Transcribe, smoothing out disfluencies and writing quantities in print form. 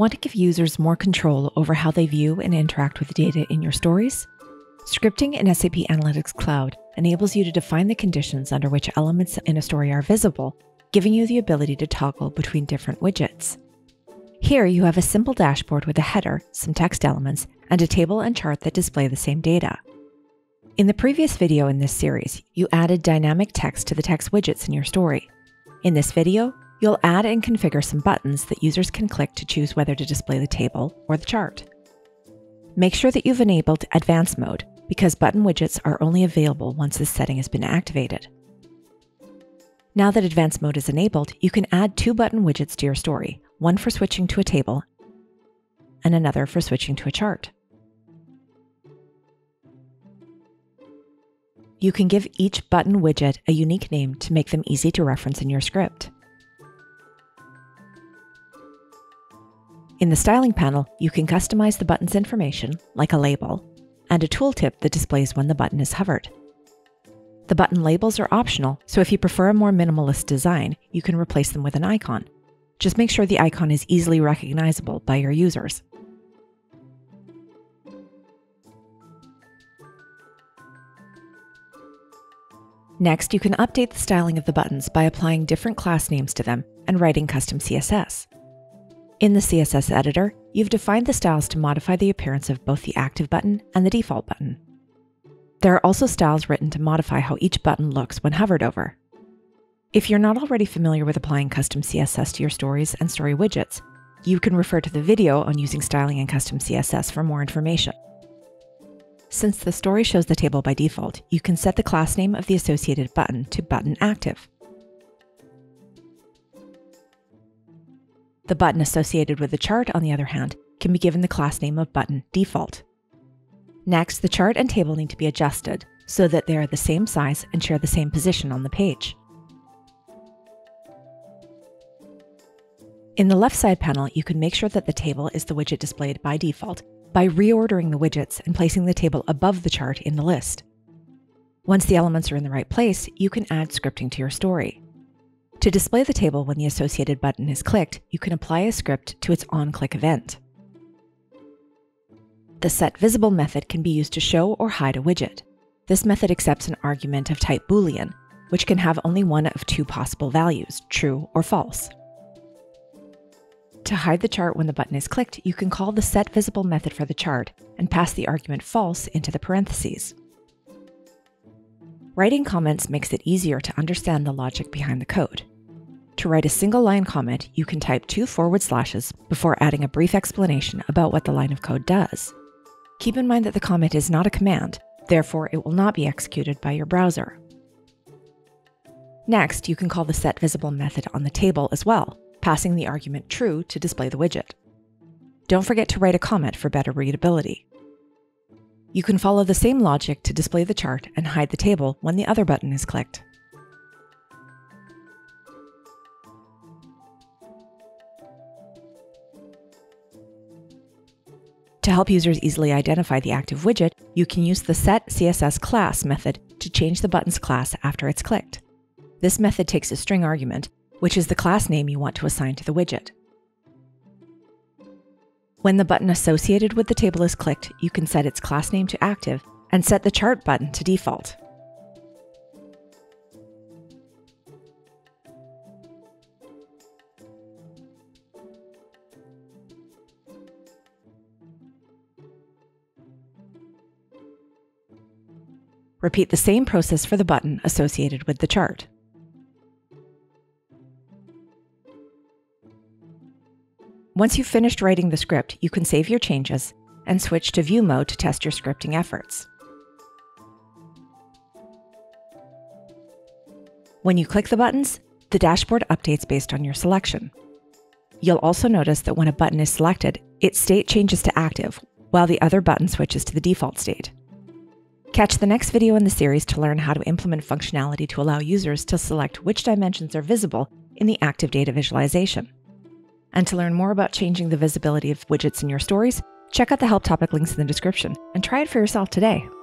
Want to give users more control over how they view and interact with data in your stories? Scripting in SAP Analytics Cloud enables you to define the conditions under which elements in a story are visible, giving you the ability to toggle between different widgets. Here you have a simple dashboard with a header, some text elements, and a table and chart that display the same data. In the previous video in this series, you added dynamic text to the text widgets in your story. In this video, you'll add and configure some buttons that users can click to choose whether to display the table or the chart. Make sure that you've enabled Advanced Mode, because button widgets are only available once this setting has been activated. Now that Advanced Mode is enabled, you can add two button widgets to your story, one for switching to a table and another for switching to a chart. You can give each button widget a unique name to make them easy to reference in your script. In the Styling panel, you can customize the button's information, like a label, and a tooltip that displays when the button is hovered. The button labels are optional, so if you prefer a more minimalist design, you can replace them with an icon. Just make sure the icon is easily recognizable by your users. Next, you can update the styling of the buttons by applying different class names to them and writing custom CSS. In the CSS editor, you've defined the styles to modify the appearance of both the active button and the default button. There are also styles written to modify how each button looks when hovered over. If you're not already familiar with applying custom CSS to your stories and story widgets, you can refer to the video on using styling and custom CSS for more information. Since the story shows the table by default, you can set the class name of the associated button to button active. The button associated with the chart, on the other hand, can be given the class name of button default. Next, the chart and table need to be adjusted so that they are the same size and share the same position on the page. In the left side panel, you can make sure that the table is the widget displayed by default by reordering the widgets and placing the table above the chart in the list. Once the elements are in the right place, you can add scripting to your story. To display the table when the associated button is clicked, you can apply a script to its on-click event. The setVisible method can be used to show or hide a widget. This method accepts an argument of type Boolean, which can have only one of two possible values, true or false. To hide the chart when the button is clicked, you can call the setVisible method for the chart and pass the argument false into the parentheses. Writing comments makes it easier to understand the logic behind the code. To write a single line comment, you can type 2 forward slashes before adding a brief explanation about what the line of code does. Keep in mind that the comment is not a command, therefore it will not be executed by your browser. Next, you can call the setVisible method on the table as well, passing the argument true to display the widget. Don't forget to write a comment for better readability. You can follow the same logic to display the chart and hide the table when the other button is clicked. To help users easily identify the active widget, you can use the setCssClass method to change the button's class after it's clicked. This method takes a string argument, which is the class name you want to assign to the widget. When the button associated with the table is clicked, you can set its class name to active and set the chart button to default. Repeat the same process for the button associated with the chart. Once you've finished writing the script, you can save your changes and switch to View mode to test your scripting efforts. When you click the buttons, the dashboard updates based on your selection. You'll also notice that when a button is selected, its state changes to active, while the other button switches to the default state. Catch the next video in the series to learn how to implement functionality to allow users to select which dimensions are visible in the active data visualization. And to learn more about changing the visibility of widgets in your stories, check out the help topic links in the description and try it for yourself today.